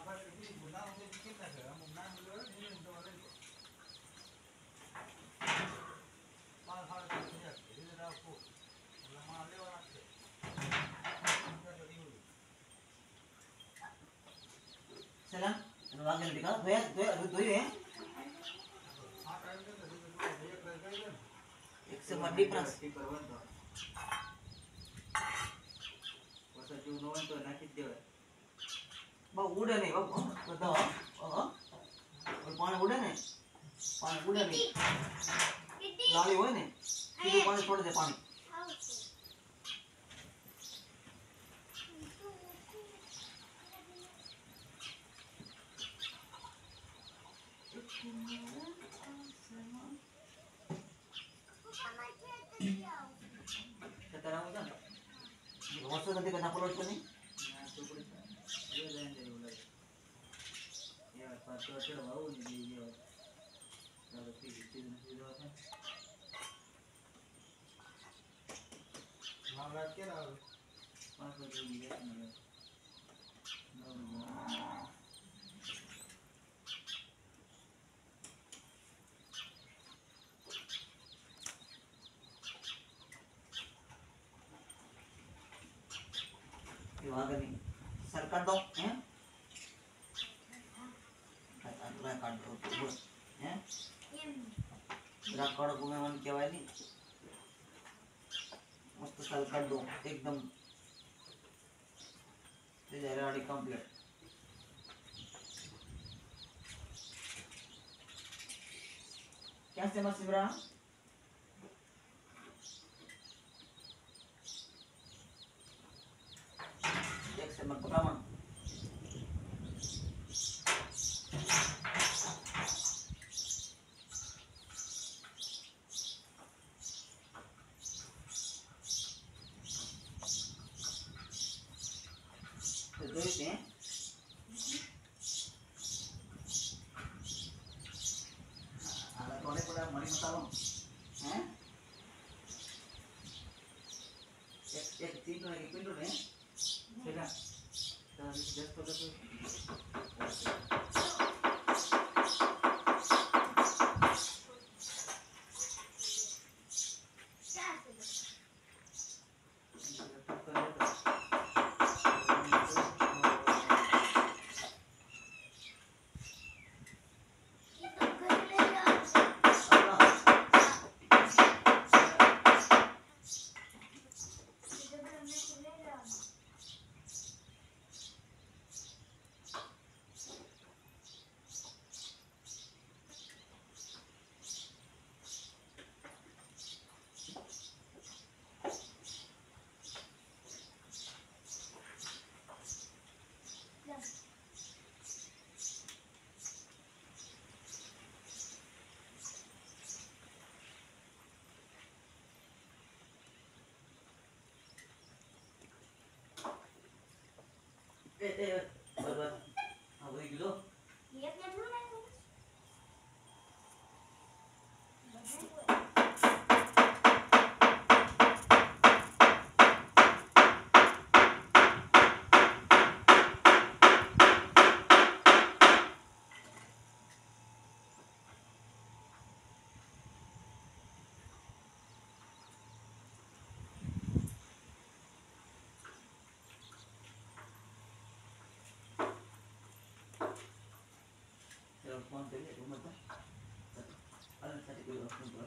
Salam, वागल दिखा धोया धोया धोई है एक से मड्डी प्रस वैसा जो नोन तो ना कित देवे बाप उड़े नहीं बाप बताओ और पानी उड़े नहीं लाली हुए नहीं सीधे पानी छोड़ दे पानी Sekarang udah waktu nanti kena upload kan nih ya pas ada mau nih dia kalau itu apa malah kira pas lagi dia वागल नहीं सरकार दो हैं record dulu ya record को मैं मन क्या वाली मस्त साल कर दो एकदम ये रेडी कंप्लीट क्या से मस्त ब्रा एक से मत पकड़ा मन एक तीन लगी पिंडो ने सेटा तो जस्ट तो buat apa gitu lihatnya dulu lah telepon tadi rumah tuh ada tadi gue telepon tuh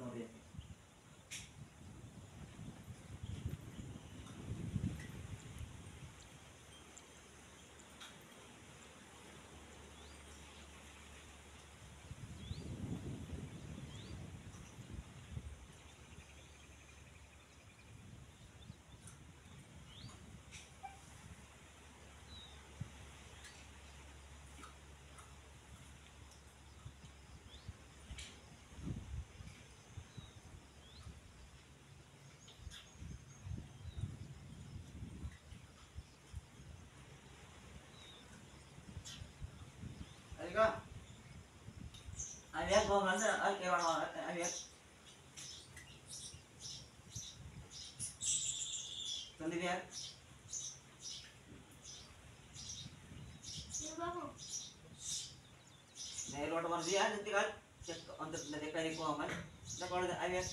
no dia. Ayo, ayo, gua mana? Ayo, ayo, sendiri ya. Nah, lu ada mana dia? Nanti kan, cek untuk nanti kali gua aman. Nah, kalau ada ayo,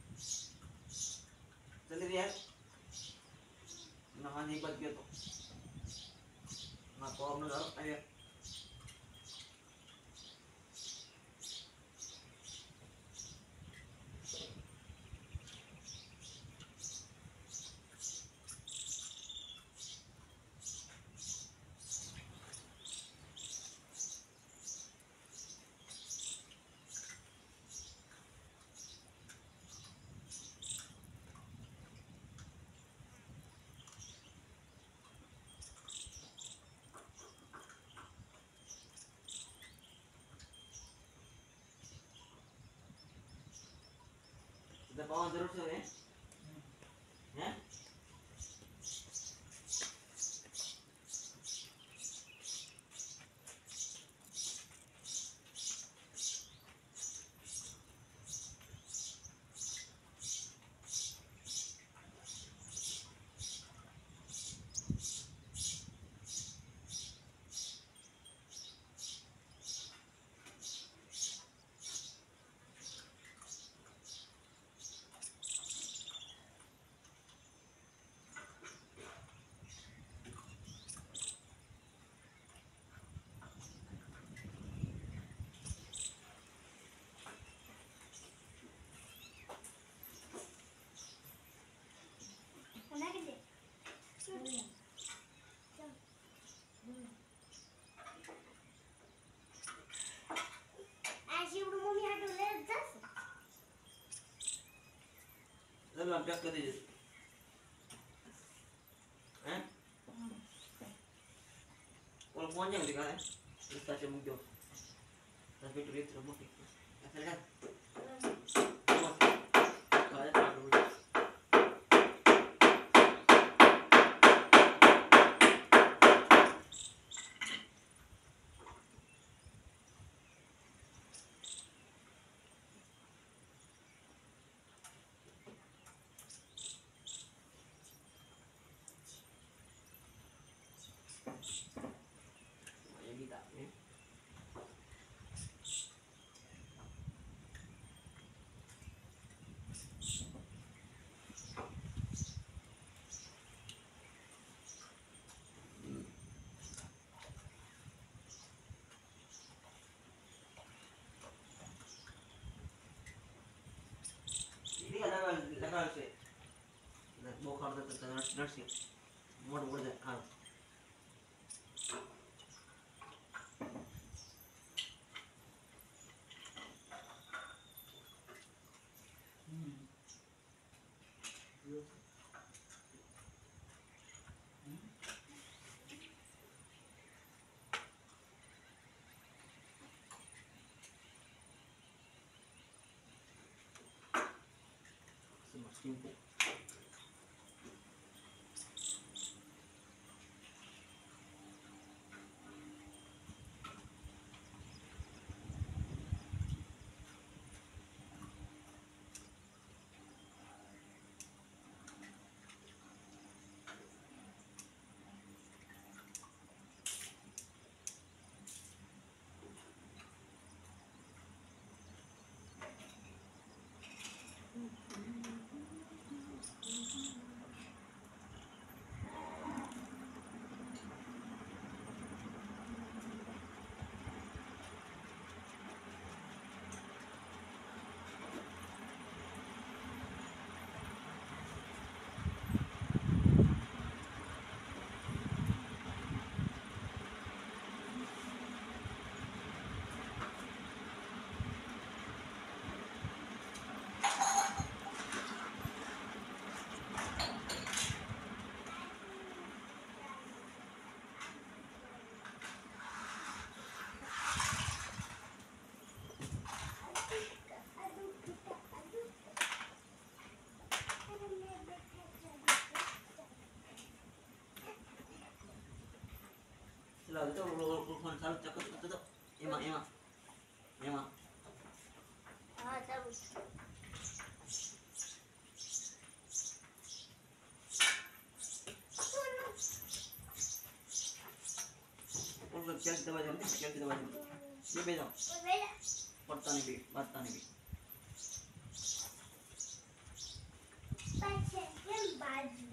sendiri ya. Nah, ani buat gitu. Nah, kalau menurut ayo. Sudah bawa terus ya? Ya? Lalu ambil ke dia. Kalau punya nggak dikali, kita cuma jauh. Tapi duit rumah itu. Asal kan? Kalau ada dulu. Ini tak ni. Ini ada sih. Bokar tentang nasi. Mudah deh. Simpuk. चलावे तो phone चालू चक्कर तो एमा एमा एमा हां चालू उनको चल दबा दे ये भेजो पड़ता नहीं भी बात नहीं भी पाछे केम बाजी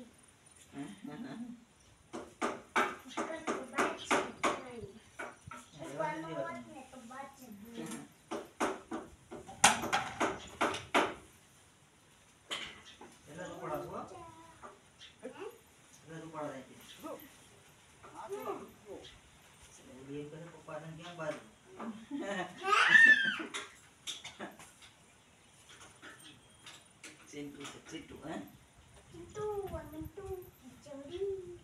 Situ, itu jodi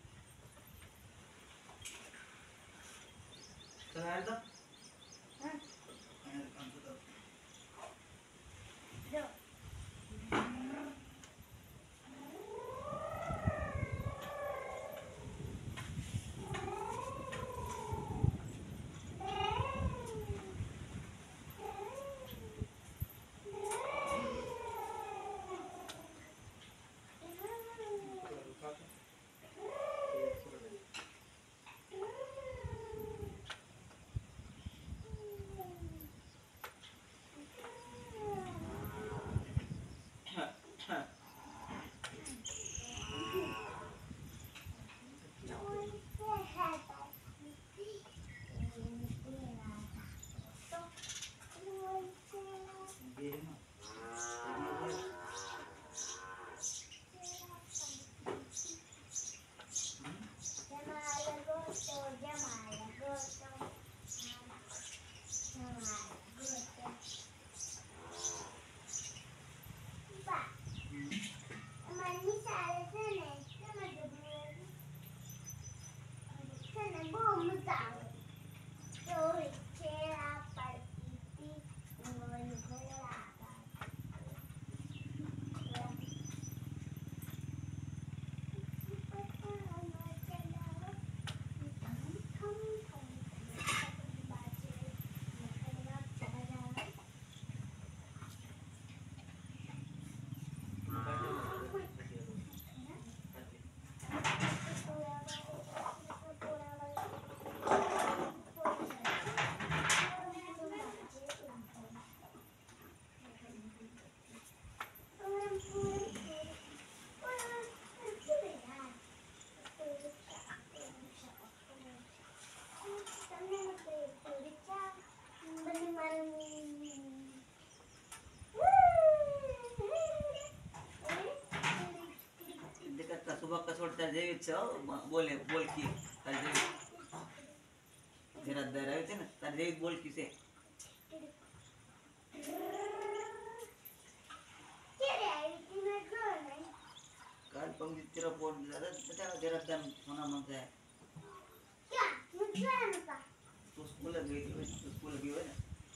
Kenal tu? do सुबह का छोड़ता जेवी छ बोले बोल की तार जेवी जरा दर आवे ना तार जेवी बोल की से काल पंगी तेरा फोन जरा दम होना मांगता है क्या मुझे ना तो स्कूल गई थी तो स्कूल गई है ना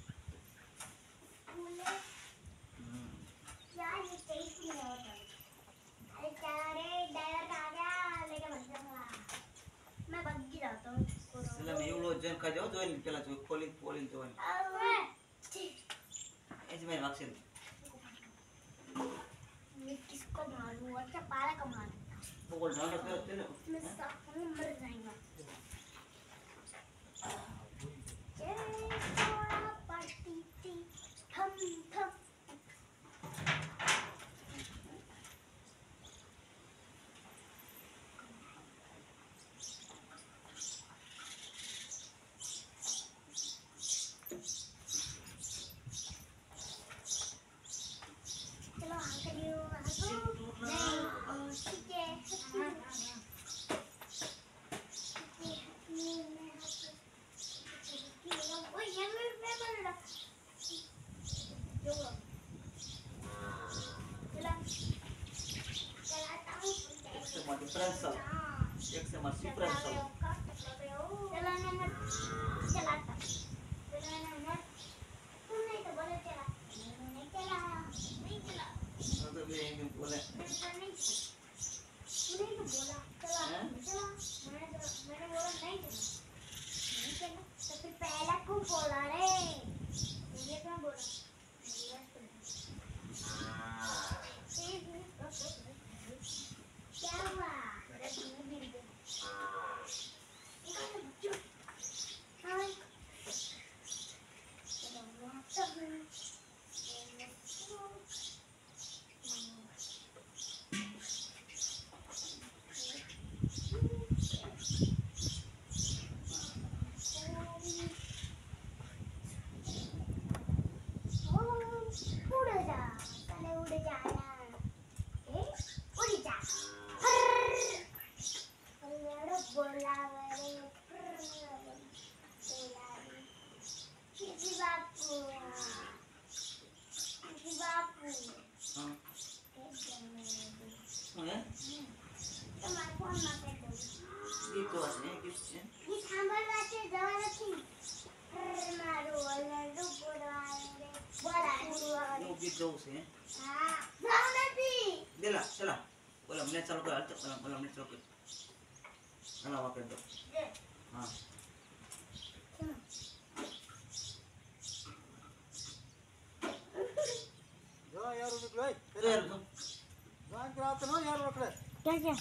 क्या ये टेस्ट नहीं होता अरे चला रे ड्राइवर आ गया लेके मत चला मैं भाग ही जाता हूँ चला मैं एवढो जन का जाओ जोइन केला तो पोलिंग जोइन ऐसे मैं वाक्शन मैं किसको मारूं अच्छा पाला का मारूं वो बोल रहा है तो ना मैं सब मर जाएगा थोड़ा पड़ती थी थम थम Prensel. एक से मर्सी prensel. तो भी एक बोले. હે તમારા ફોનમાં કરી દઉં ગીતો હશે ગીત છે ગીત સાંભળવા છે જવા નથી મારું ઓલરડું બોલાવે રે બોલાવે એવું ગીત જવું છે હા જવા નથી દેલા ચલા ઓલા મને ચાલુ કર ઓલા મને ચાલુ કર હલા વાપર દો હા જો યાર નીકળો યાર જો જાન કરાતો ન યાર રખડે ક્યાં ક્યાં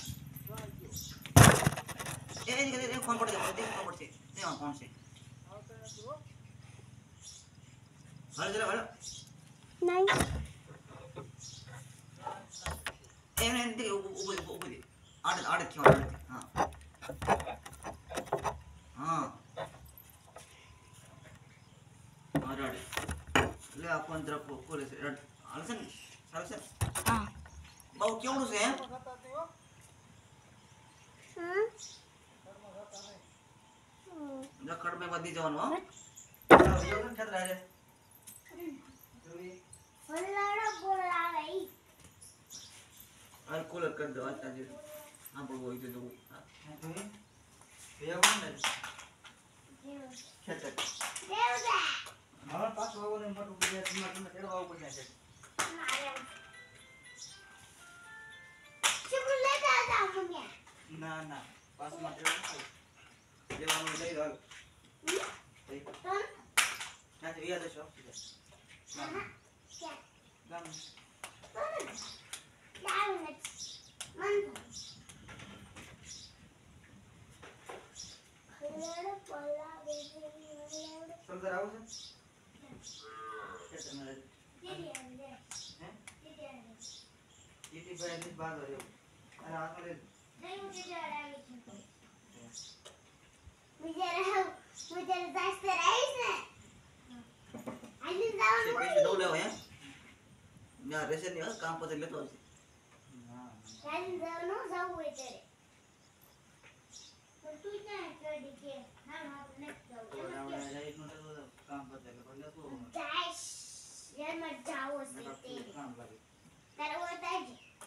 એ ફોન પડ દે ફોન પડશે તે કોણ છે આવતો નથી હાલ જરા હાલ નહીં એને દે ઉભો દે આડે થયો હા હા આડે લે આ ફોન તરફ કોલે છે હાલશે ને ચાલશે હા બહુ કેવડું છે એમ ખાતા તું હો હા ઘરમાં ખાતા નહીં રખડ મે વધી જવાનું હો યોગન ખેતર આજે જોઈ ઓલરડું બોલાવે ઈ આ કોલર કરી દો આજે હા બહુ હોય તો જોઈ જોઈ કોણ ને ખેતર દેવદા હવે પાછું આવવાનું એમ પાછું બીજા તમને તેડવા આવવું પડશે શું લેતા હતા મને ના ના પાછું માં તેડવા દેવાનું લઈ રહ્યો તન ત્યાંથી વ્યાજ હશો હા ગામ દાવ નથી મન ઓલરડું બોલાવે રે ઓલરડું સમજાર આવું છે ખેતર દીદી અંદર હે દીદી અંદર ઈટી ભાઈ ની બાદ રહ્યો અને આમાં લે નહીં હું દીદી આવી છું मुझे रास्ते रईस ने आइए जाओ છે પૈસે દો લેવો હે ના રેસે ની કામ પછી લેતો આવશે હા आइए जाओ नो जाओ इधर तो तू क्या कर के हम नेक्स्ट जाओ કામ પછી એટલે ભલે તો डैश यार मत जाओ से કામ લાગે तेरा वो ताज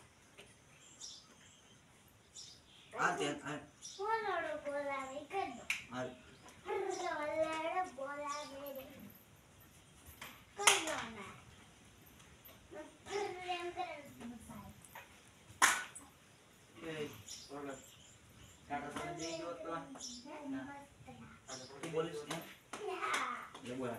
આ તે આ बोलो बोला वे कर दो આ हर बोला वे कर लो ना प्रेम कर એ ઓલા કાકા તો જઈ ગયો તો તું બોલીશ ને લે બોલા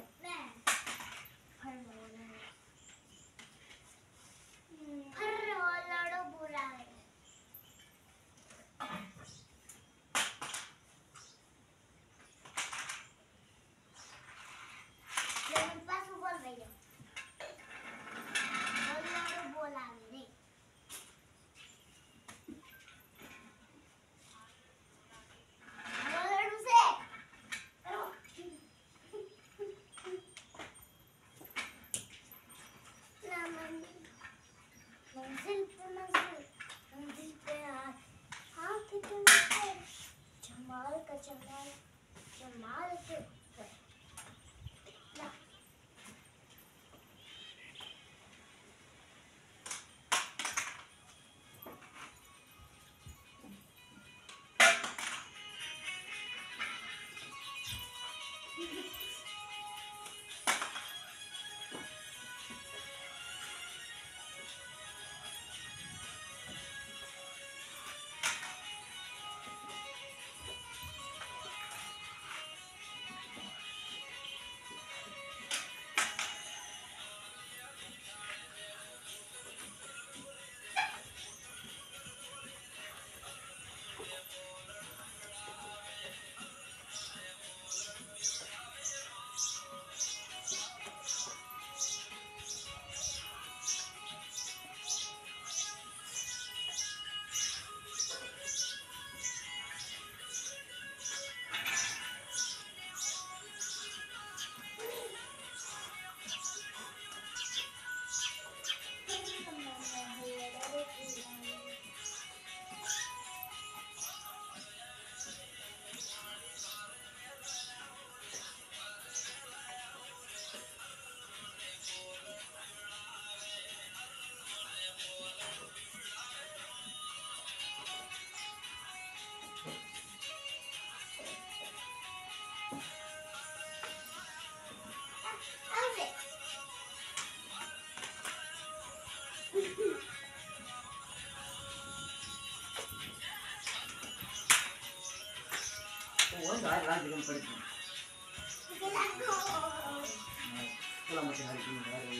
Ủa trời ơi, chị không phải. Cái lá khô. Cái lòng mà chị hay chị hay.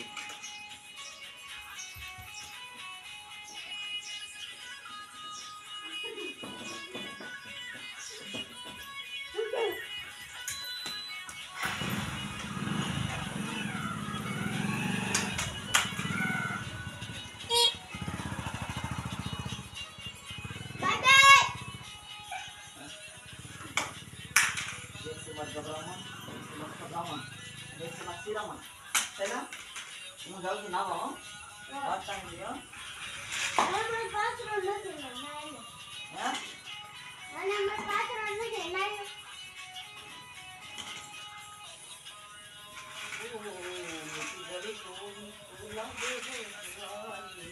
Bye bye. Dia semat kebraman, semat kebraman, dia semat siraman. Saya mau jauh sih nama, batang dia, Nama pasaran lagi mana? ya. Nama pasaran lagi mana? Dari pulang lagi.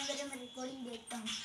अंदर मैं recording देखता हूँ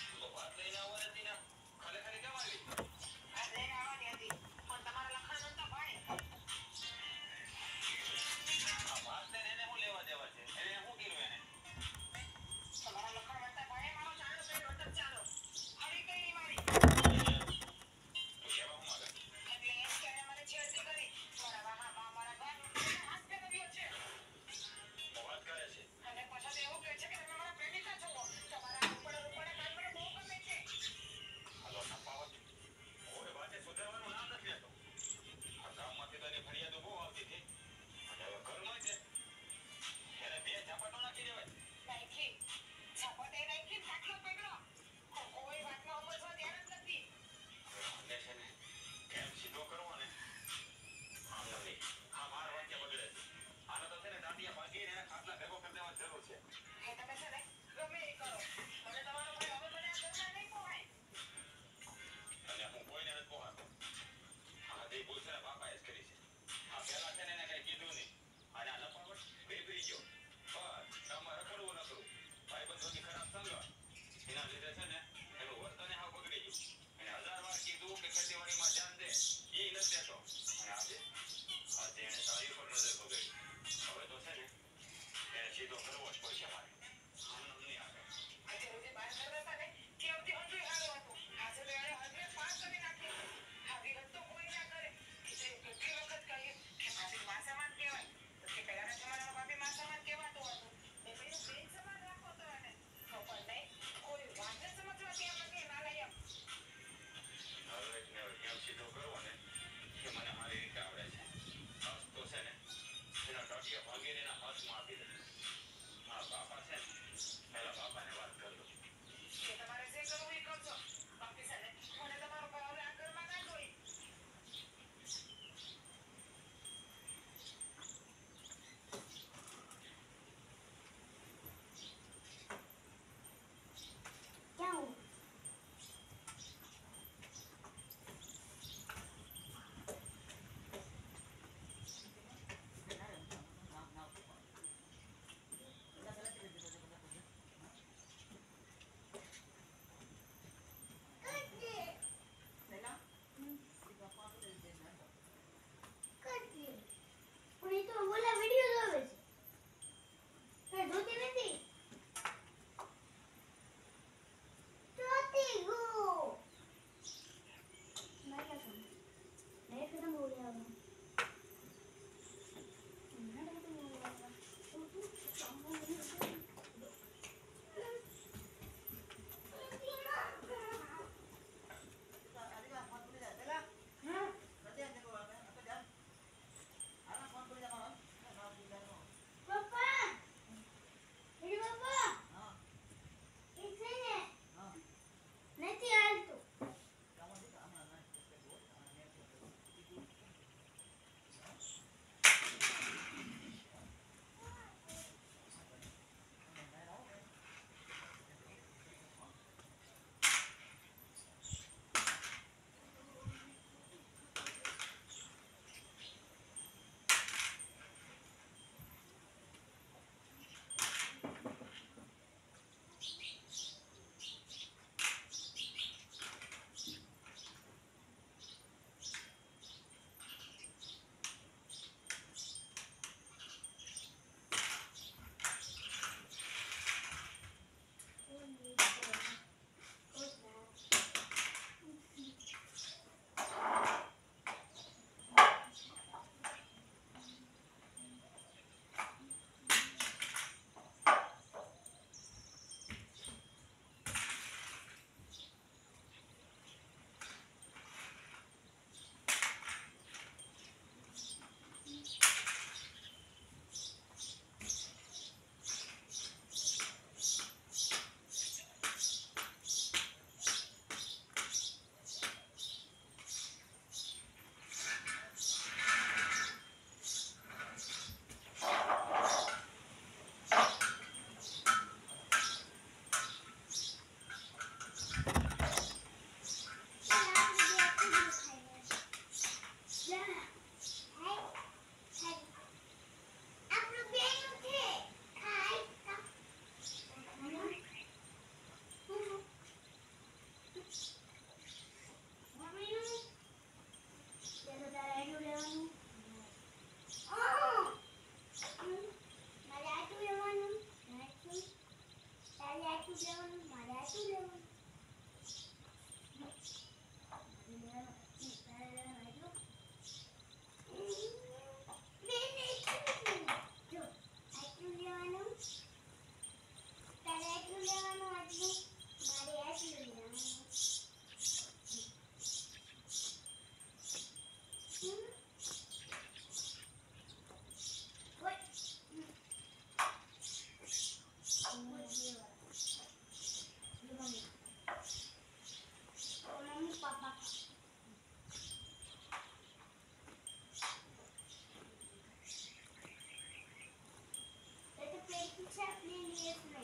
case नहीं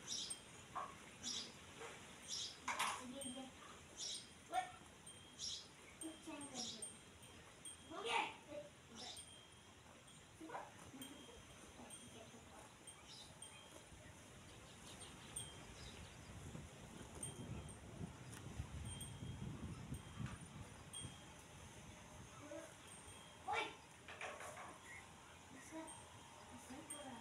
ओए चैन कर दे हो गया ओए ऐसा ऐसा करा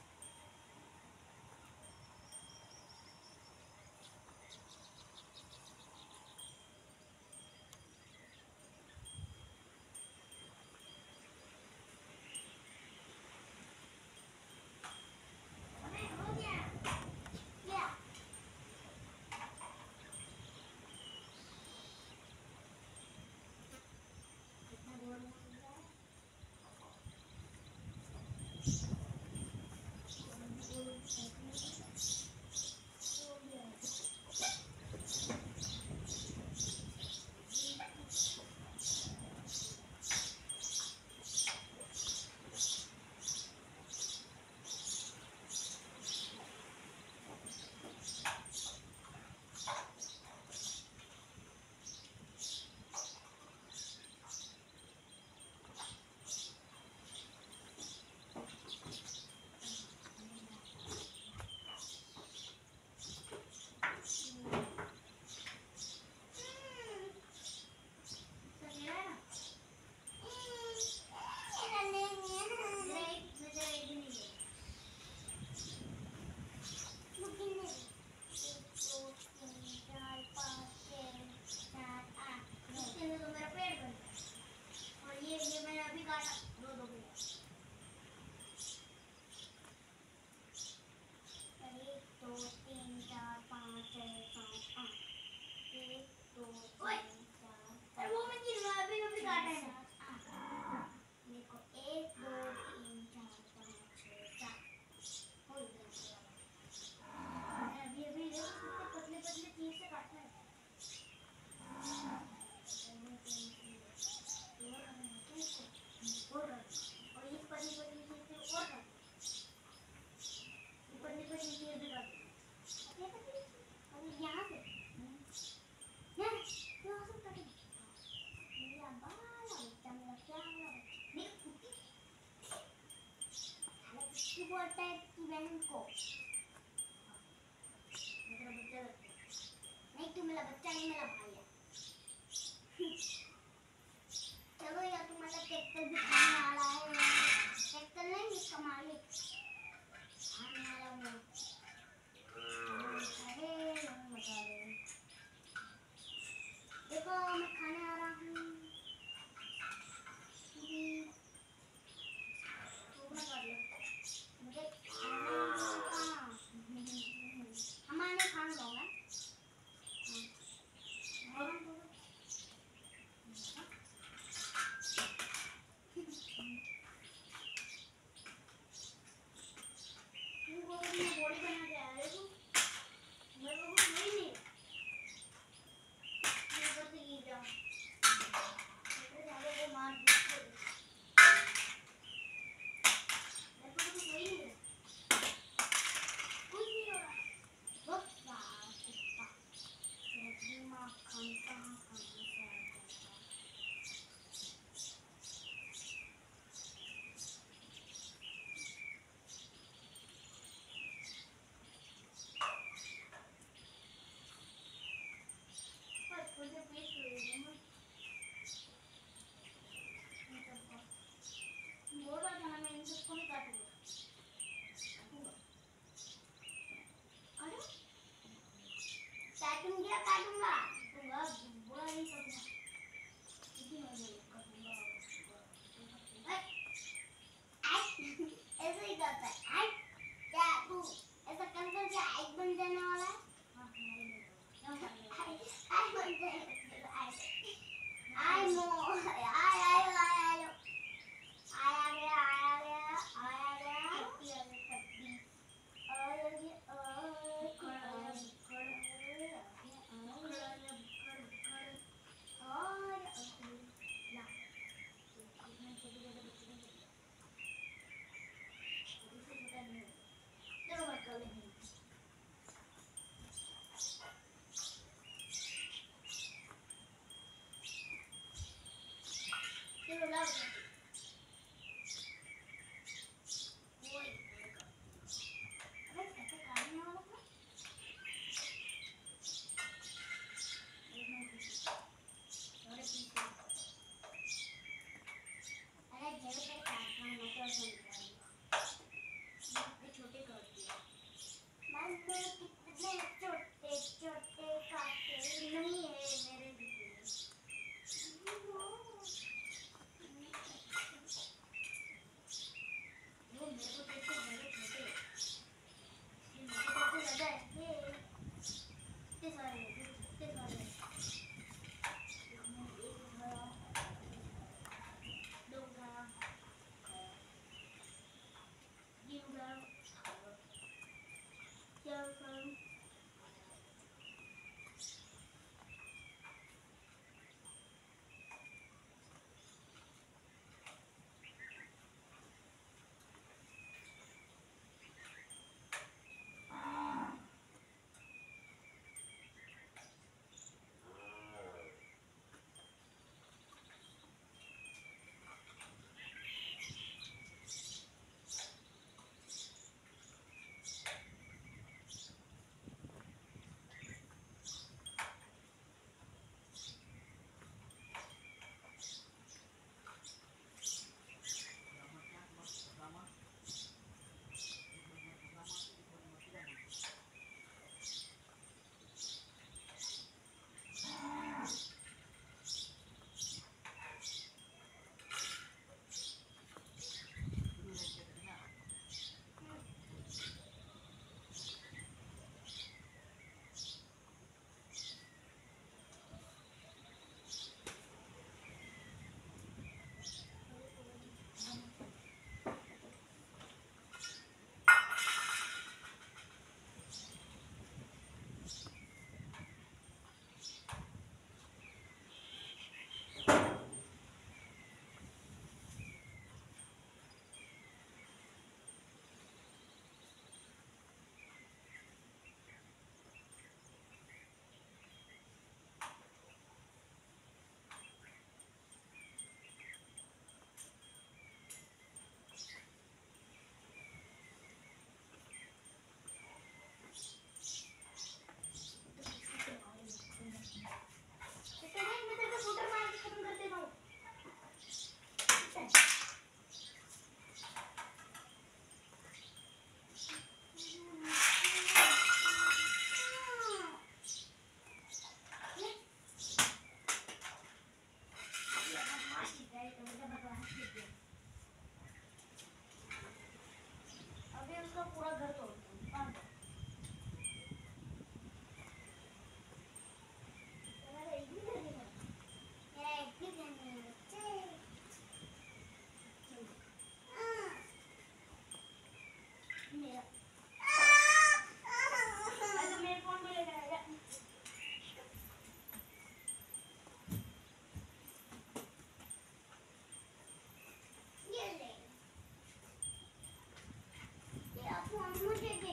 अबे हो गया क्या कितना देर में हो गया बोलता है कि बहन को मेरा बच्चा नहीं तू मेरा बच्चा नहीं मेरा भाई है चलो यार तुम्हारा ट्रैक्टर भी खाने वाला है ट्रैक्टर नहीं इसका मालिक खाने वाला हूँ अरे बता दे देखो मैं खाने आ रहा हूँ हमारे खान लोगा घर तोड़ता हूँ काट दो मेरा एक भी नहीं है मेरा एक भी नहीं है बच्चे मेरा तो मेरे फोन में लेकर आया ये ले तेरा फोन मुझे दे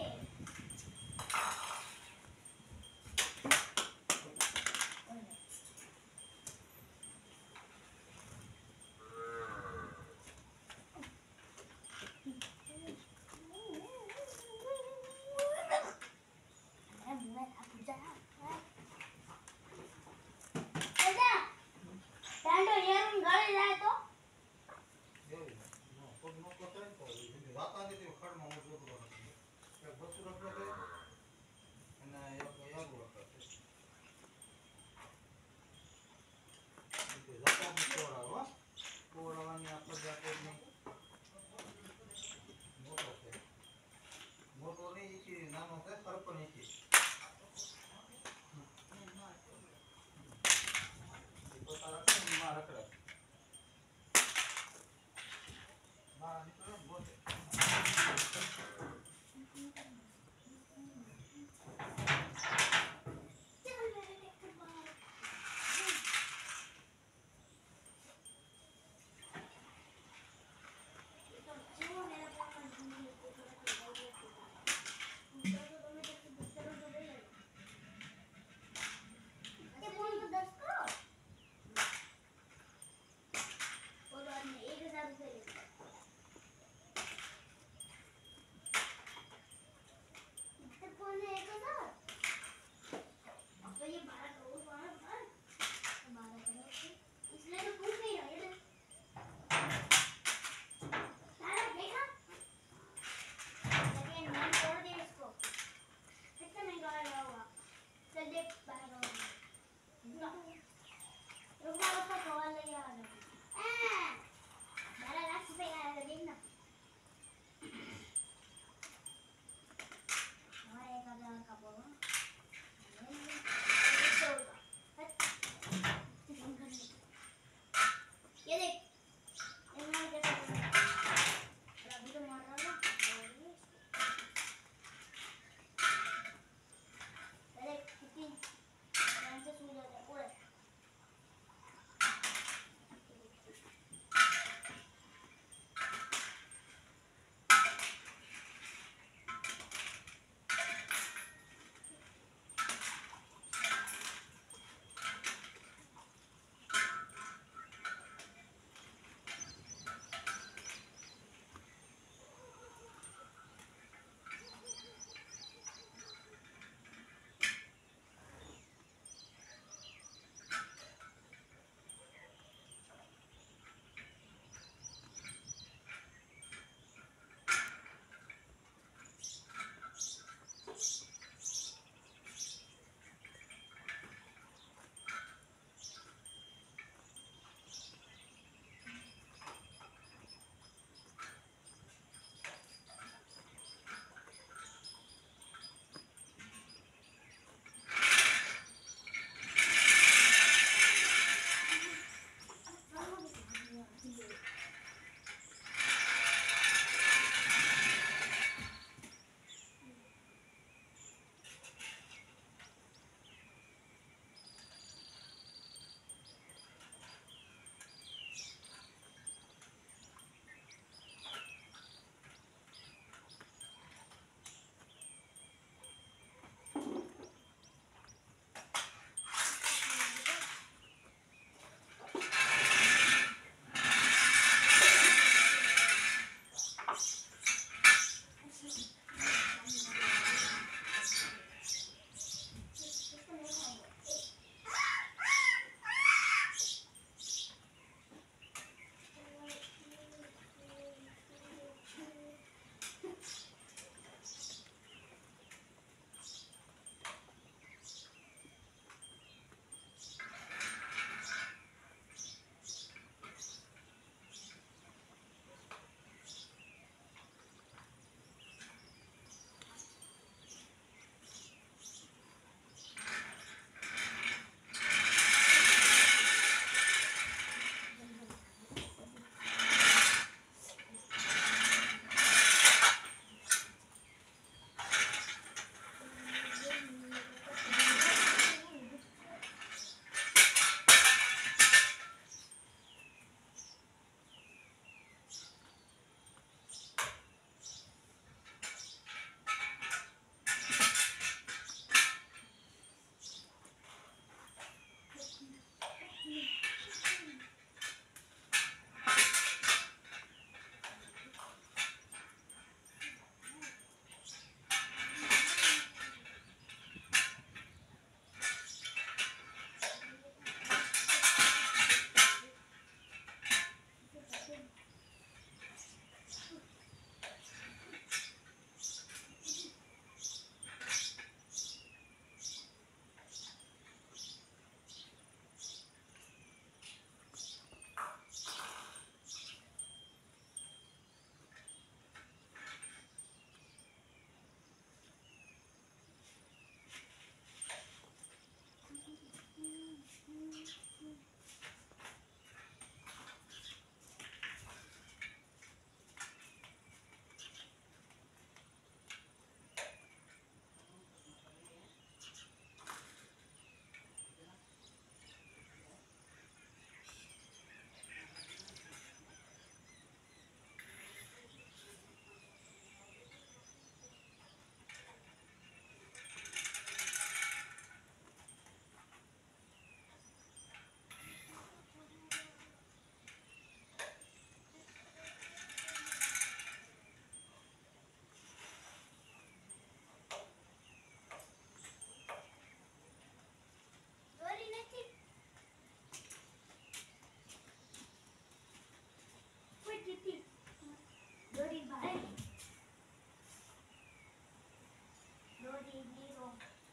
अभी 0।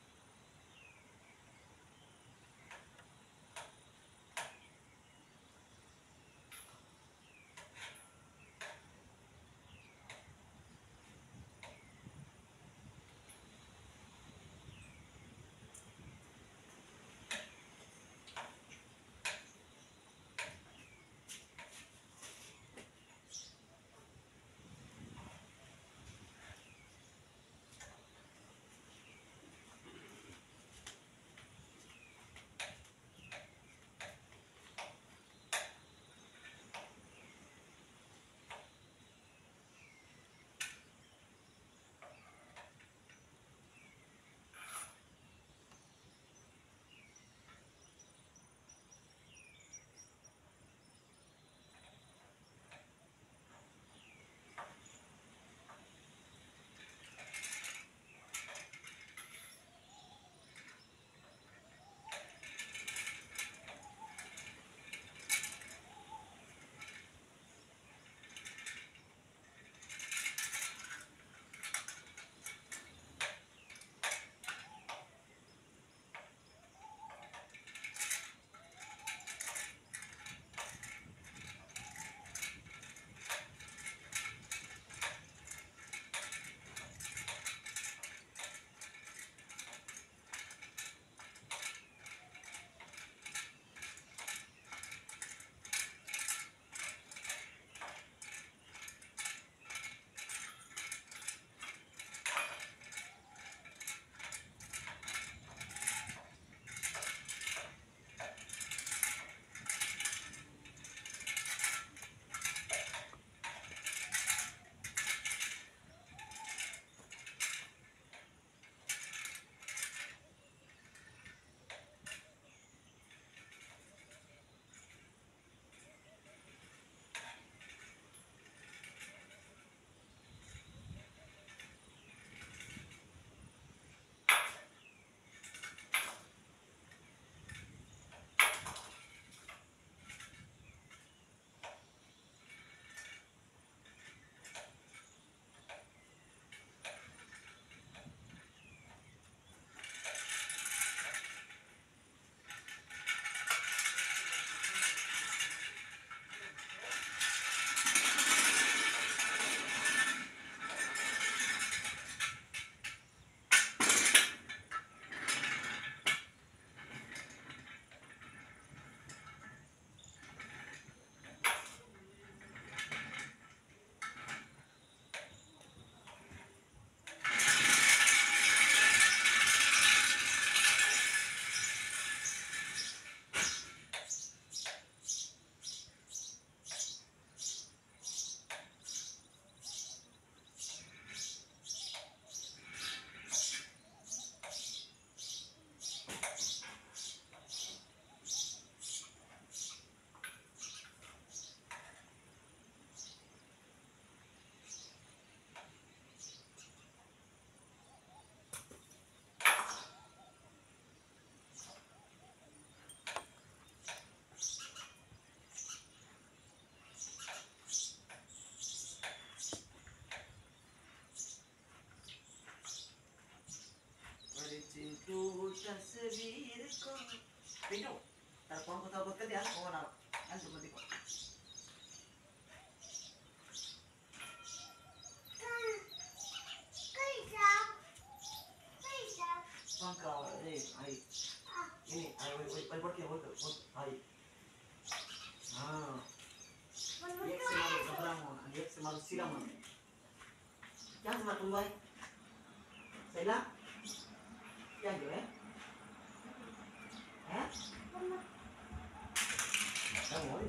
चिंटू तस्वीर को पिंटू तार फोन को तो बता दिया फोन आ अंत में देखो फोन का ए आई ini आई वो पढ़ के वो आई हां एक से मारो सबरामो एक से मारो सिरामो क्या sama तुम भाई Sela क्या जो है हैं गरम हो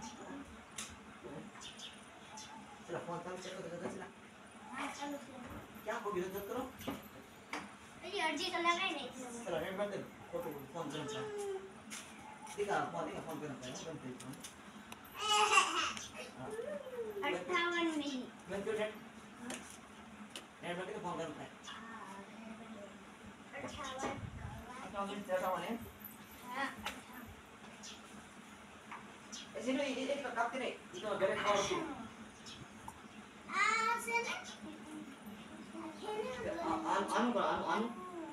चला फोन कर चेक कर चला हां चलो क्या हो गया चेक करो अरे अर्जी चला गई नहीं चला रेड बटन फोटो फोन कर चला देखा फोन करना है बंद कर 58 मिनट मैं क्यों रेड बटन का फोन करना है 58 मिनट ज्यादा होने हां ऐसे नहीं ये एक काटते नहीं इतना डायरेक्ट कॉल आ से आ આનું કરો આનું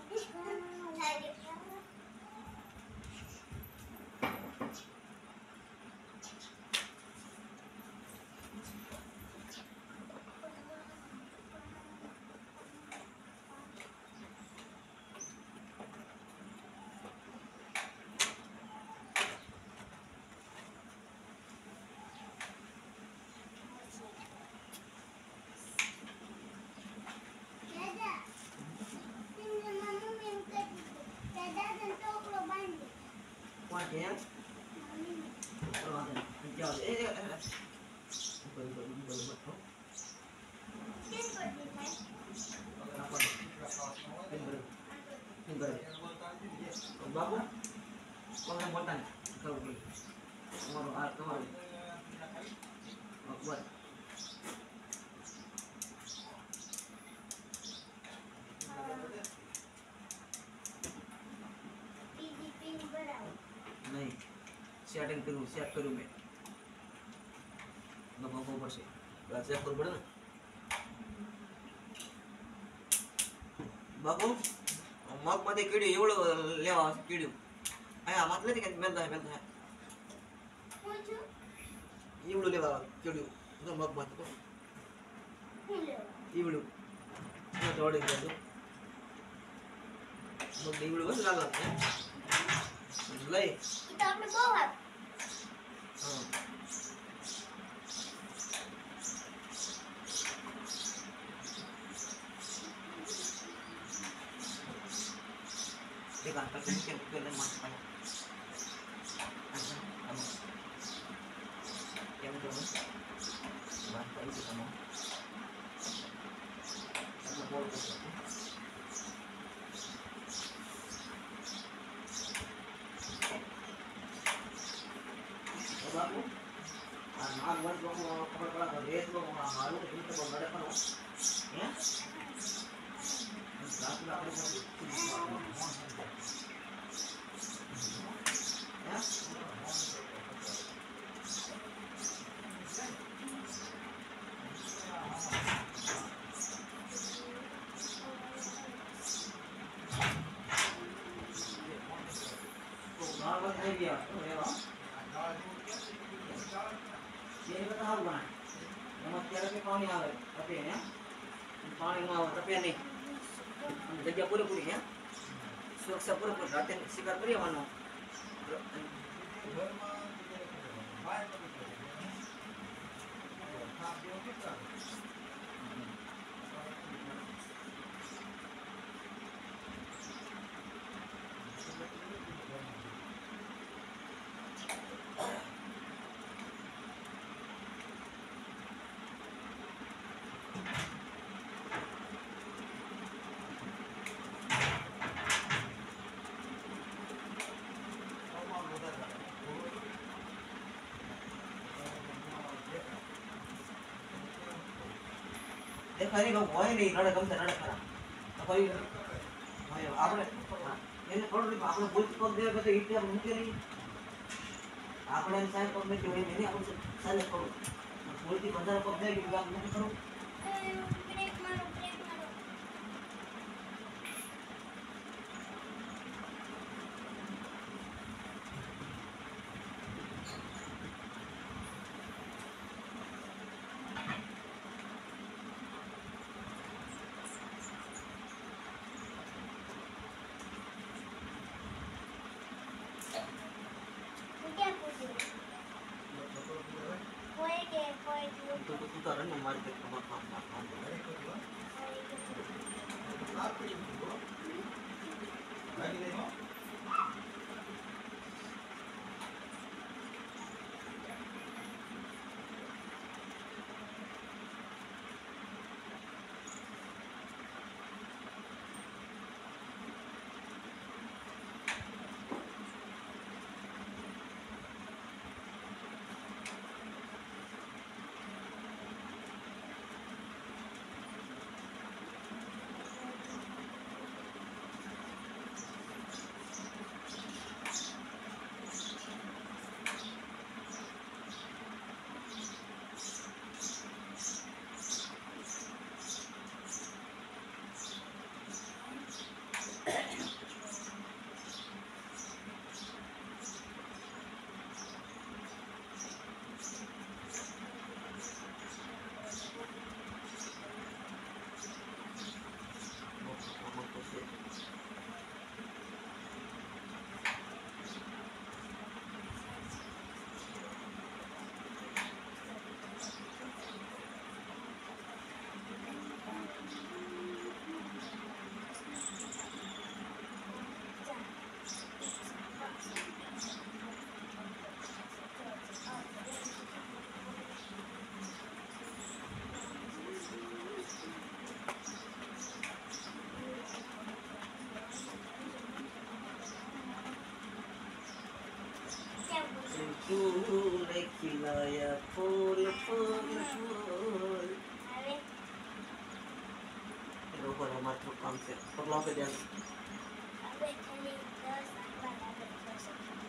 કોણ કે એમ જાઓ એ બાબુ કોને બોલતા ને ખબર પડી તમારો આ તમારો અકબર નહીં સેટિંગ કર્યું સેટ કર્યું મેં બહુ પડશે સેટ કરવું પડે ને બાબુ મગમાંથી કીડ્યું એવડું લેવા આવશે કીડ્યું અહીંયા વાત નથી કે મેલતા એવડું લેવા કીડ્યું મગમાંથી એવડું દોડી ગયું મગ એવડું હોય લાલ લઈ એક આંટા કે પેલે માસ પાડે કેમ તો વાત કરી છે તમે બોલ કરો બાબુ આ નામ વર્ષ ખબર પડે તો રેસ નો હારું કે તો બગડે પણ હે રાત પાણી આવે તપે ને પાણીમાં આવે તપે નહીં જગ્યા પૂરેપૂરી હે સુરક્ષા પૂરેપૂરી રાતે શિકાર કરી આવવાનો દેખાય નહીં હોય નહીં રડે ગમતે રડે ખરા કોઈ આપણે એને થોડું આપણે ભૂલ પગ દે તો ઈટે મૂકે નહીં આપણે એમ સાહેબ પગ નથી હોય નહીં આપણે સાલે કરું ભૂલથી વધારે પગ દે કે આમ નથી કરું ઉતારણ ને મારી ખબર perlu ke dia. Sampai kali terus aku ada terus.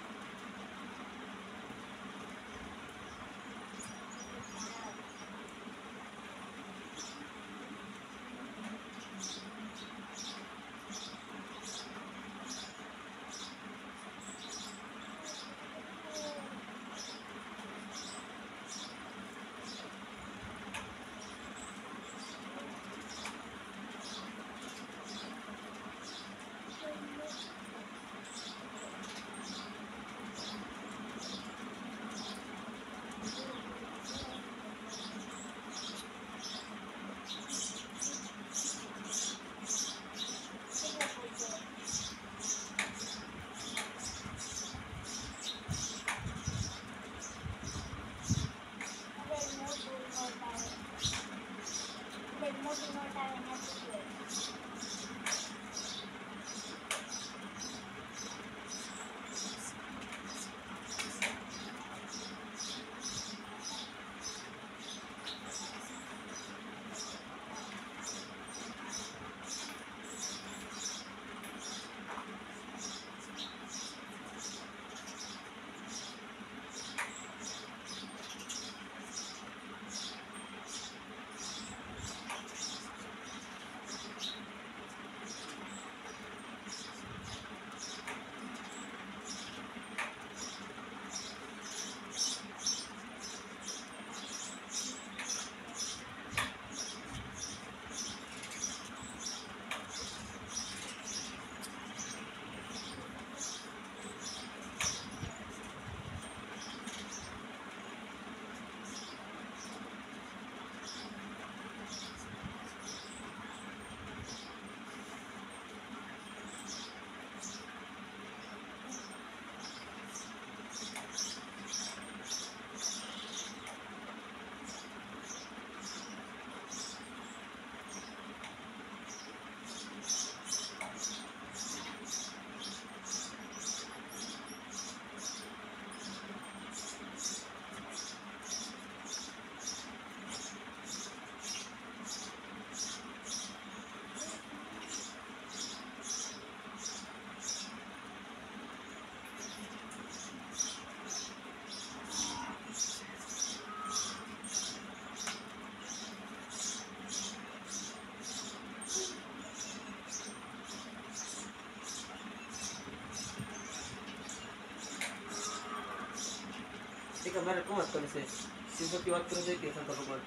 Ini kamera kau mat kali sih. Sibuk waktu itu ke sana rumah.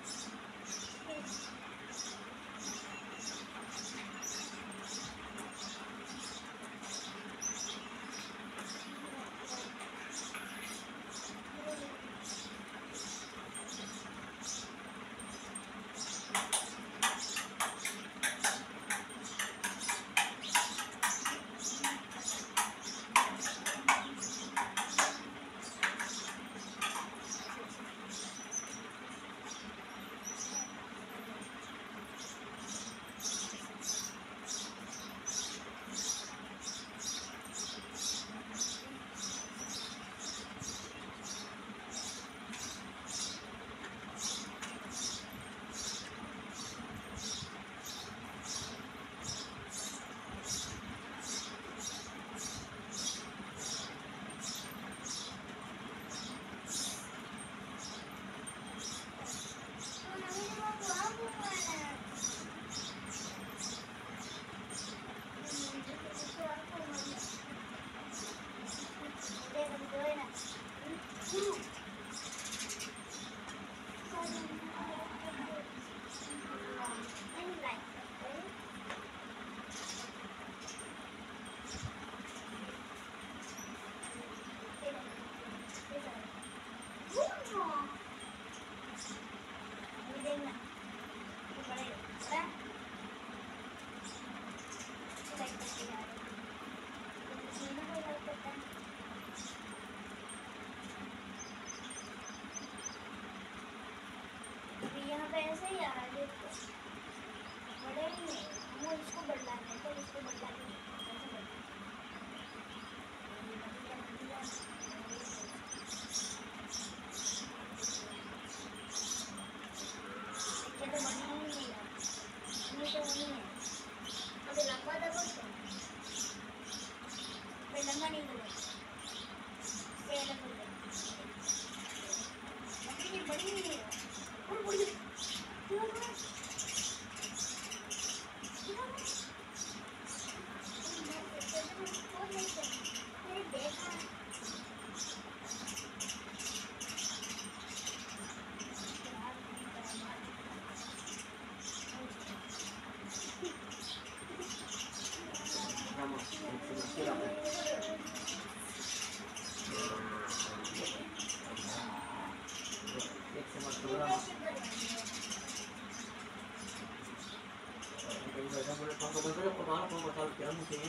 ખબર પડે પોતાનો કોણ ચાલુ કરવાનું છે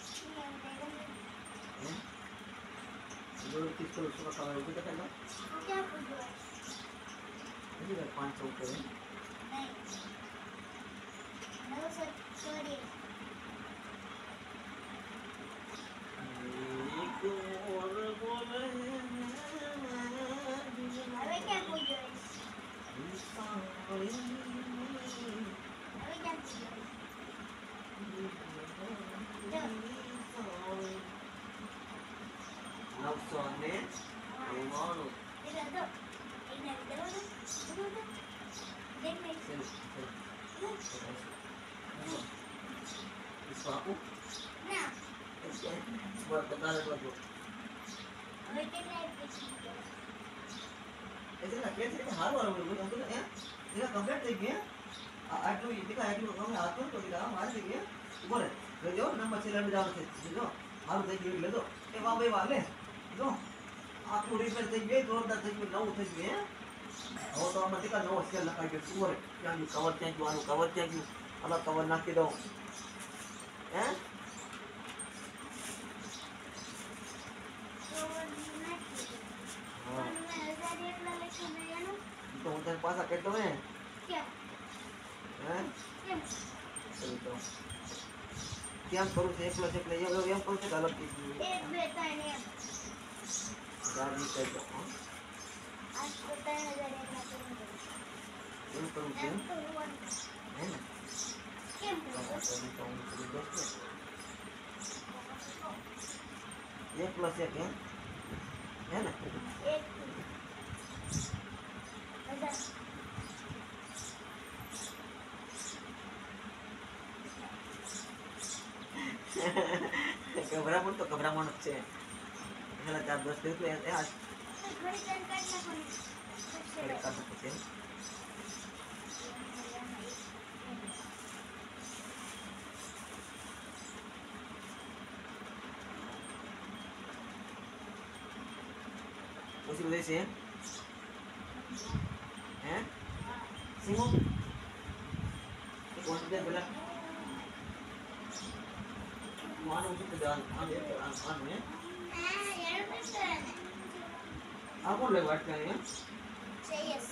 હે જો કિસ્સો શું ખબર ઉભી થાય ને ક્યાં પૂછો હજી 500 ઉપર હે નહીં 940 એક ઓર બોલે હવે ક્યાં પૂછો હવે ક્યાં પૂછો નવસો ને એવાનું દેખ દો એક ને દેખો દો દેખ મે इसको आपको ના बता दो હવે કેટલા પૂછો ऐसे ना कैसे हार वाला बोल रहा हूं तो ये कंप्लीट થઈ ગયા આટલું દીકા આટલું અમે આટલું તો દીકા માર દે ગયા બોલે જો નંબર છે લંડ જાવ છે જો મારું થઈ ગયું લેજો એ વા ભાઈ વાલે જો આટલું રિપેર થઈ ગયું જોરદાર થઈ ગયું નવું થઈ ગયું હવે તો આમાં દીકા નવો સેલ લખાઈ ગયો સુવર ક્યાં ગયું કવર ક્યાં ગયું આનું કવર ક્યાં ગયું આમાં કવર નાખી દઉં હે તો મને 1000 એટલા લખી મેળ્યાનું તો હું તને પાછા કેટલો હે કેમ હે કેમ તો કેમ કરું છે એકલો છે એટલે એમ કરું છે કે અલગ થઈ ગયું 1 2 3 એમ ચાર નીકળી દો આજ તો 3000 એટલા કરું એમ કરું છે એમ કરવાનું હે ને કેમ તો હું કરી દઉં એક પ્લસ એક હે ને એક બધા ગભરામણ તો ગભરામણ જ છે પેલા 4 10 થયું એ આ ઘડી ટાઈમ કાઢ નાખવાનું ઘડી કાઢવું પડશે પછી બધે છે હે સિંગો કોણ દે બોલા માનો ઉઠી તો આ દે આ ને યાર બેસ્ટ આ કોણ લે વાત કરે હે છે યસ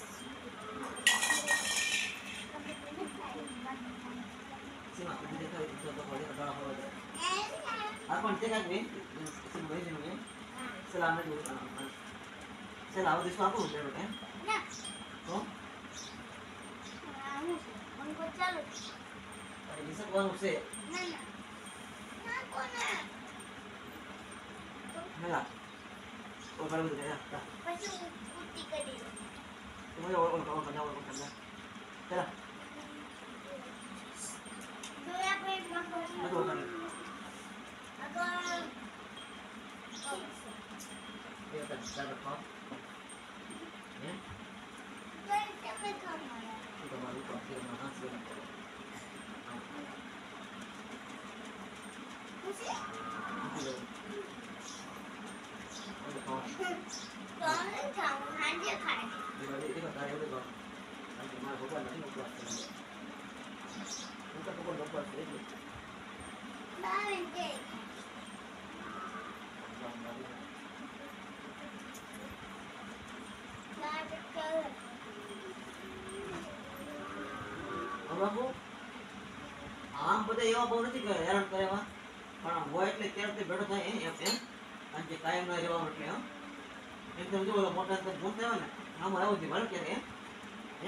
સીમા તું દેખાય તો પડે કડા હોય આ કોણ તે કાક ને સિમ ભાઈ ને સલામ ને સલામ દે સ્વાગત હે બેટા ના તો હું મને ચાલુ અરે વિશે કોનું છે ના ના ના કોના હેલા ઓ બરાબર દે તા પછી ઉઠી કરી તું મને ઓળ કરના ચલા જોયા પે મકો બધું કરી અગર એ તો ચાલો ખાઓ હે કઈ તમે ખાવા તો તમારું તો કે માં હાથ છે ખુશી તો કોણ ખાવું હાંજે ખાય ये बता रहे हो तो आज हमारा भगवान नहीं उपवास करेंगे उनका भगवान उपवास करेंगे બાવે કે બાટ કર हम बाबू આમ બધા એવા બહુ નથી કરે હેરાન કરેવા પણ હોય એટલે ક્યારથી બેઠો થાય એમ એમ કારણ કે કાયમ ના રહેવાનું એટલે એમ એકદમ જો ઓલો મોટા અંતર ભૂલ થાય ને આમ આવું છે ભલે ક્યારે હે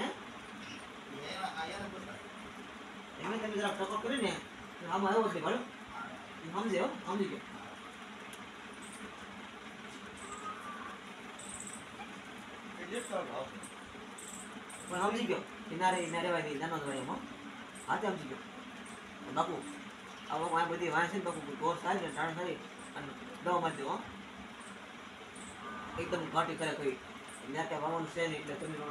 એમ તમે જરા ટકો કરીને આમ આવ્યો છે ભલે સમજે હો સમજી ગયો પણ સમજી ગયો કિનારે કિનારે વાય નાનો ભાઈ એમાં હાથે સમજી ગયો બાપુ આવો આ બધી વાંચે ને બાપુ કોર્સ થાય ને ટાણ થાય અને દવા માં દેવો એકદમ ઘાટી કરે કોઈ ત્યાં ત્યાં વાવવાનું છે નહીં એટલે તમે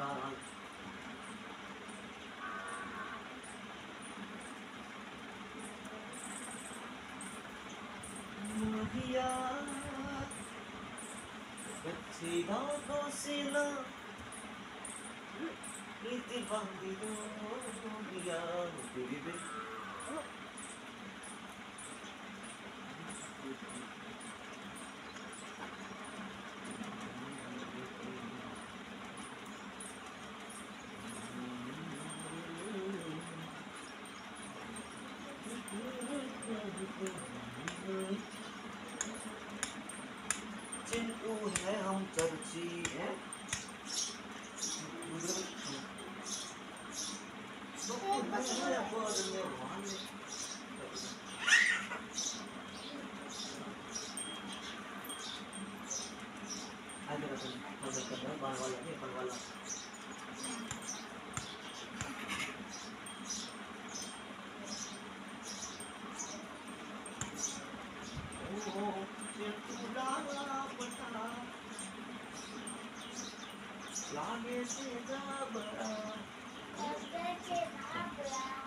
વાગે છે ગાબડા. વાગે છે ગાબડા.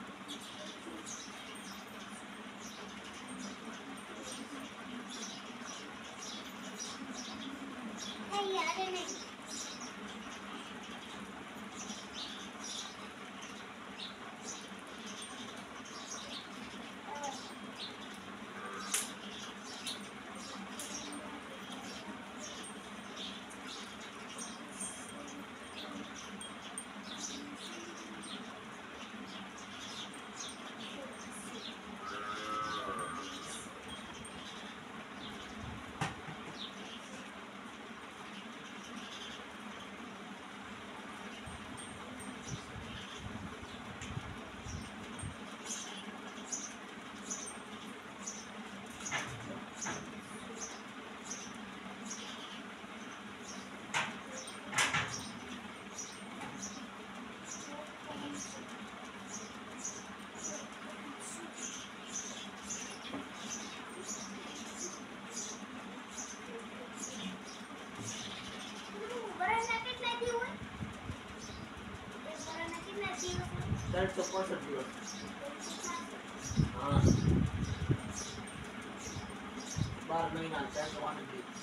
એ યાર નહીં. વરાના કેટલા દી હોય? એક વરાના કેટલા દી હોય? 365 દિવસ. હા 12 મહિના 365 દિવસ.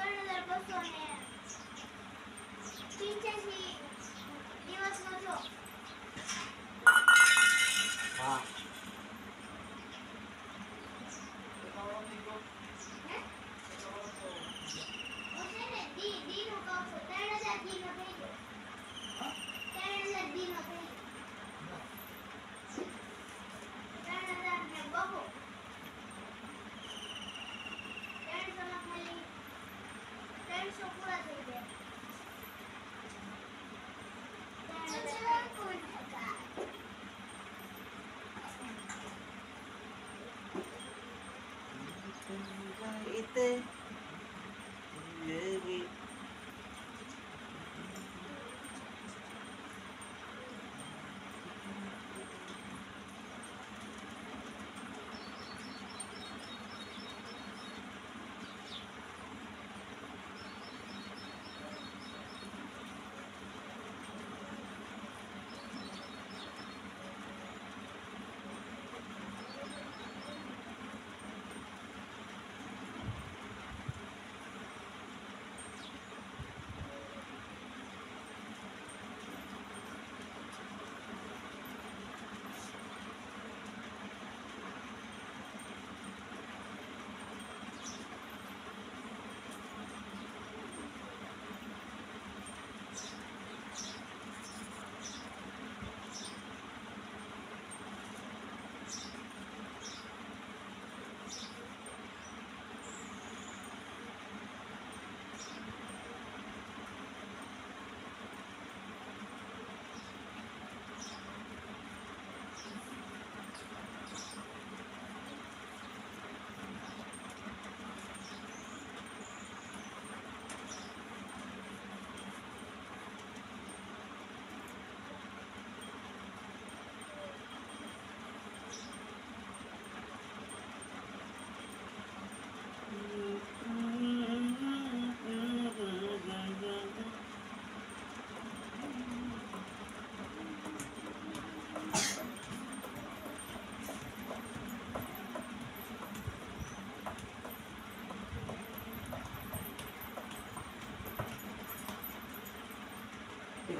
દિવસનો છો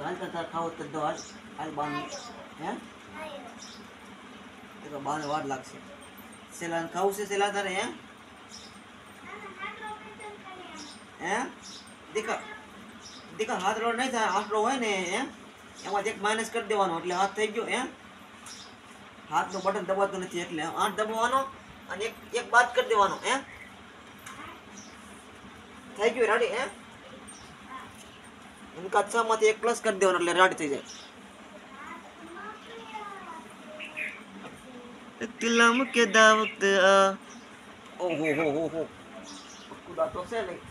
હાલ તાર ખાવો તો દો હાલ હાલ બાન હે તો બાને વાર લાગશે સેલાન ખાવું છે સેલા તારે હે દીકા દીકા હાથ રોડ નહીં થાય હાથ રોડ હોય ને એમાં એક માઇનસ કરી દેવાનો એટલે હાથ થઈ ગયો હાથનું બટન દબાતું નથી એટલે હાથ દબાવવાનો અને એક બાદ કરી દેવાનો થઈ ગયું રેડી इनका 6 માંથી એક પ્લસ કરી દેવાનો એટલે રેડી થઈ જાય इकलाम के दावत ओहो हो खुदा तो से नहीं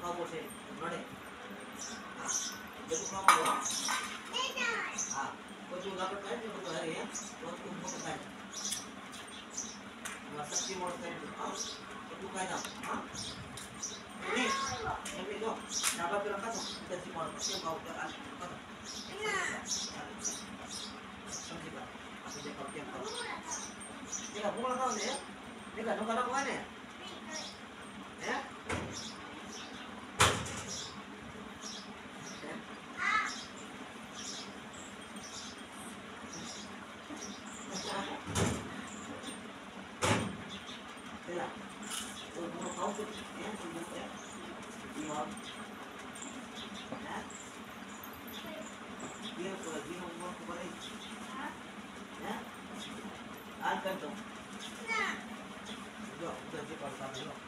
खाओ से नड़े हां देखो खाओ हां वो जो दापट है जो तो है ये वो तुम को पता है मस्त की मोड़ है हां तो तू काय ना हां ini lo naba pira ka so kita si kon kasi kau ka al ka sampai ka aku je kau tiap kau dia bukan kau ni dia no kana kau ni ya dia oh kau tu ya tu ya dia dia ko dia mo ko balik ya angkat tu yo udah je kalau sama yo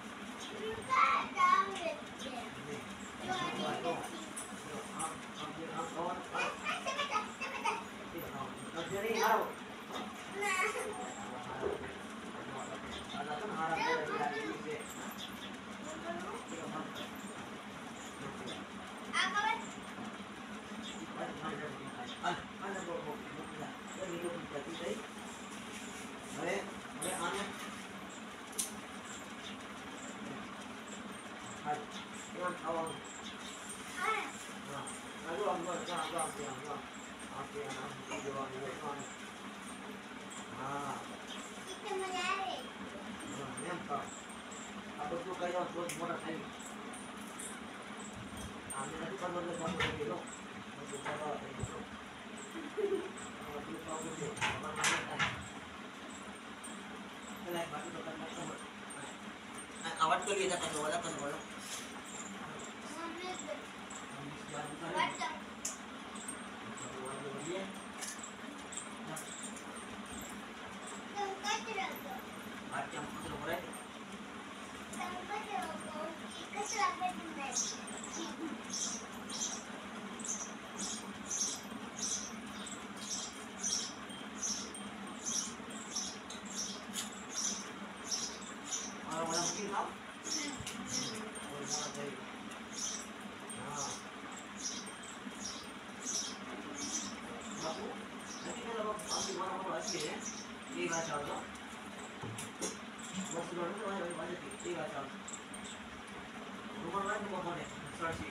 Apa tu kayak buat motor saya? Ame nanti kan boleh buat motor kilo. Untuk motor itu. Kalau tu kau tu, orang mana kan? Kalau baru tu kan macam. Awat tu dia kan bola kan bola. Macam tu orang. Orang-orang mungkin tahu. Orang-orang dari. Bapu, nanti kalau bapu ambil orang-orang asli ya, ini baca apa? Bapu orang itu banyak banyak ini baca. Rumah lain rumah mana? Sarsi.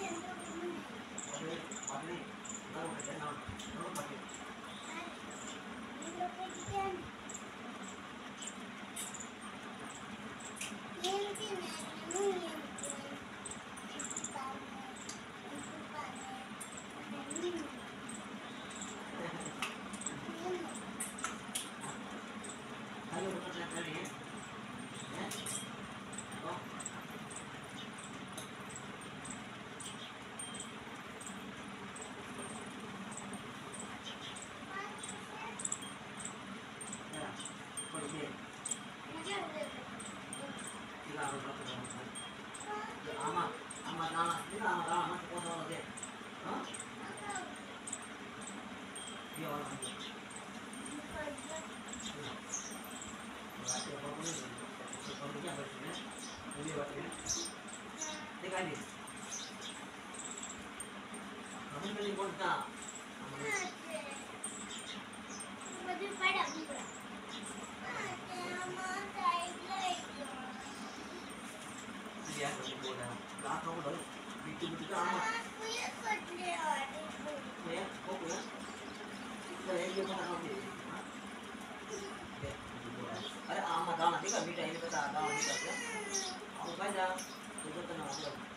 अरे आमा दाना देखा मीठा ini kata दाना मीठा क्या हम कहाँ जा तो तो ना हम लोग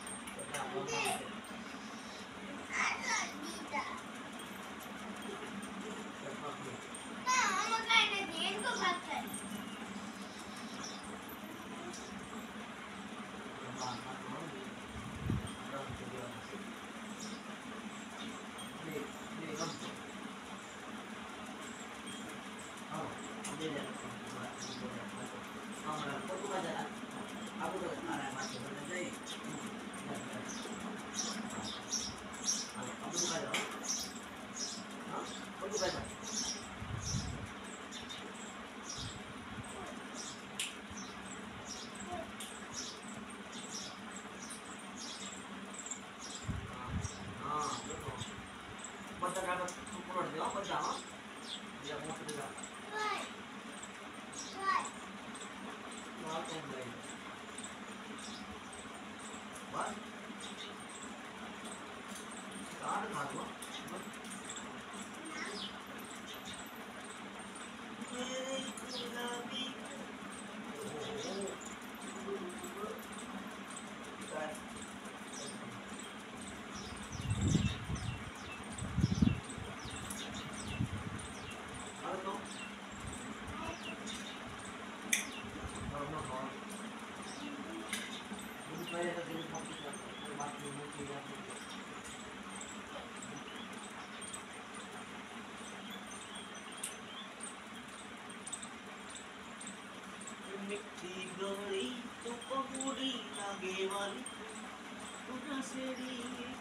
मिट्टी गौरी तो पगुड़ी लागे वाली उना सेड़ी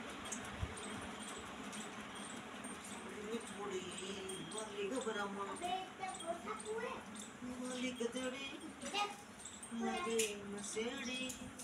मिठुड़ी वाली गबरामा वाली गदड़ी लागे मसेड़ी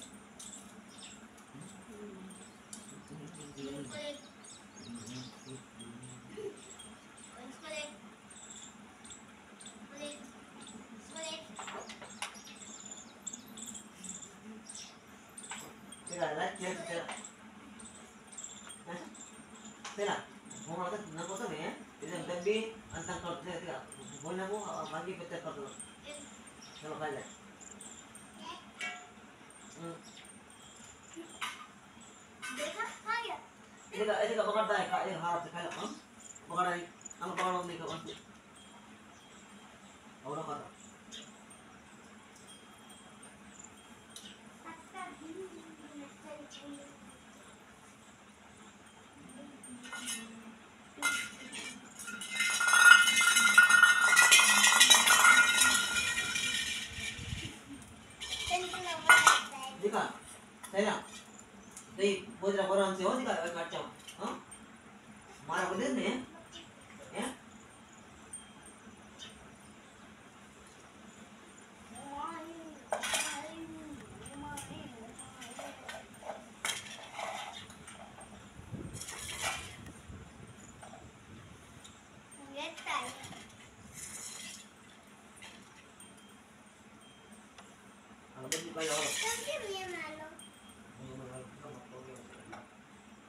Tela, mau ngelakuin nangkut tuh ya? Jadi tapi antang kalau saya tidak, mau nangkut pagi kita kalau kalau kaya. Ini tak bakal tahu kak, ini harap sekali kan? Bakal ini, kalau bakal ini kau kan? Orang kata. Jika saya dari beberapa orang sih, jika kacau, marah bener nih ya? Kalau begitu kayak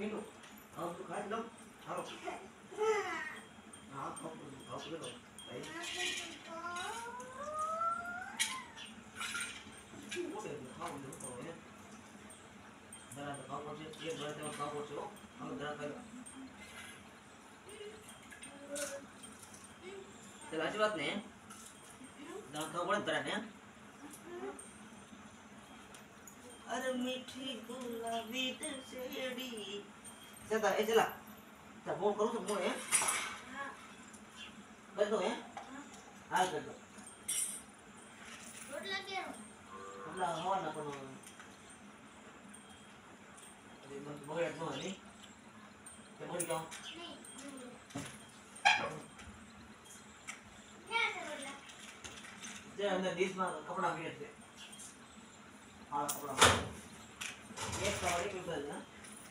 पिंडो आओ तो खा लो आओ हां खाओ लो भाई okay खाओ लो तो है जरा तो खाओ पछे एक बार तो खाओ पछे हम जरा खाओ चल अच्छी बात नहीं जरा खाओ बड़ा तरह ने अरे मीठी गुलाबी दशहरी चला ए चला तो वो करो तो वो है कर दो है हां कर दो रोट लगे हो हमला हवा ना कोनो अरे मन बगड़ दो नहीं ते बोल क्यों नहीं क्या करोला जे अंदर डिश में कपड़ा भी है हां कपड़ा एक कपड़े के ऊपर ना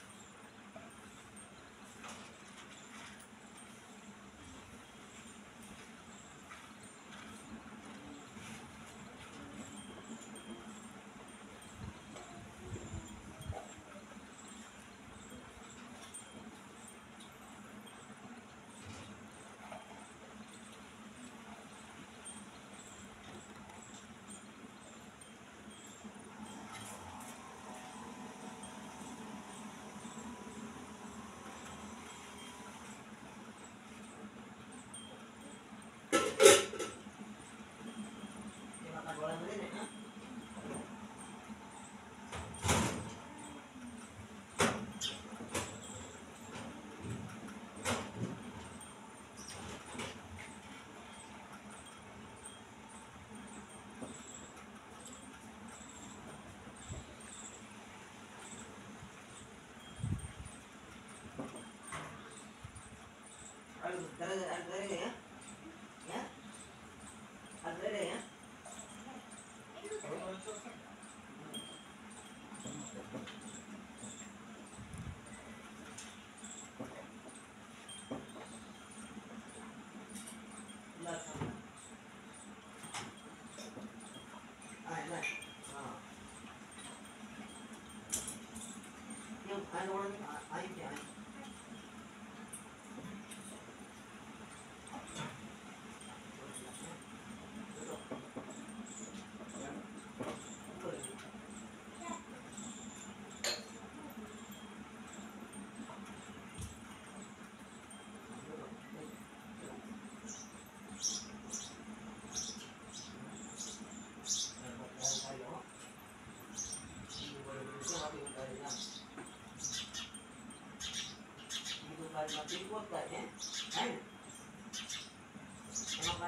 ये माता बोला मुझे ना अंदर है क्या अंदर है ला हां ला हां ये आई वांट आई क्या mati kuat kan ya kan kenapa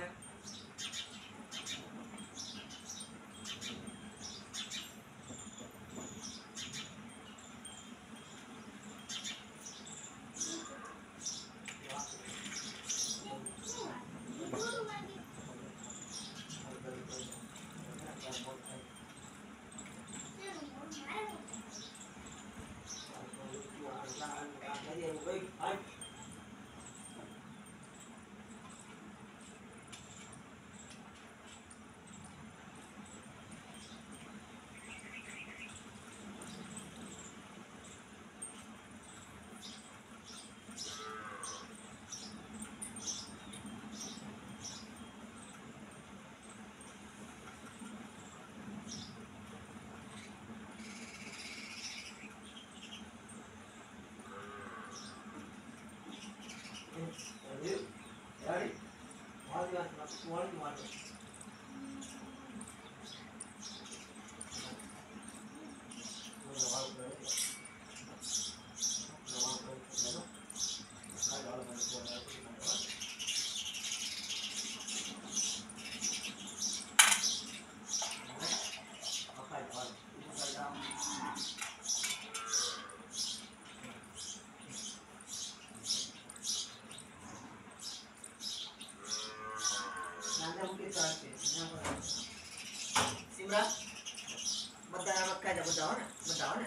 Simra, बताओ ना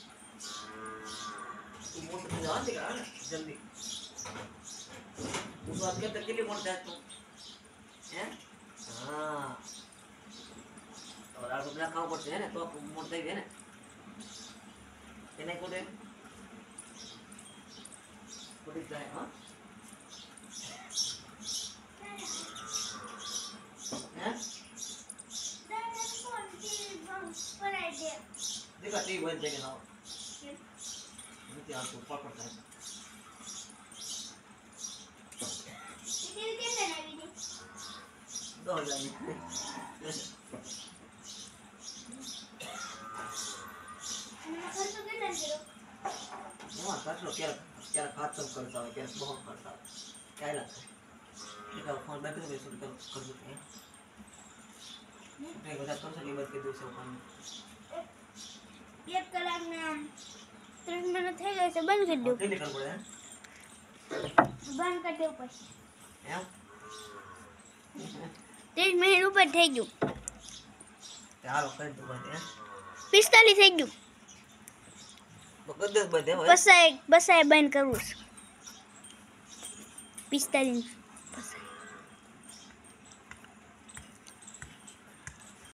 तू मोट तो जान देगा ना जल्दी उस बात के तक के लिए मोट जाए तू हैं हाँ और आपको ब्लैक खाओ पड़ते हैं ना तो आपको मोट देंगे ना क्या नहीं कोटे પડી જાય હા હે देखा टीवी बंद करके ना नहीं आप ऊपर पड़ता है दो जाने ना कर लो क्या क्या खत्म करता है क्या बहुत करता है क्या लगता है देखा फोन बैठ के शुरू कर सकते हैं नहीं बता कर सके बात के दूसरे फोन 1 કલાકના 30 મિનિટ થઈ ગઈ છે બંધ કરી દો કઈ નીકળ પડે બંધ કરી દો પછી એમ 30 મિનિટ ઉપર થઈ ગયું ચાલો કરી દો બંધ હે 45 થઈ ગયું તો કદ બંધ હે બસાય બંધ કરવું છે 45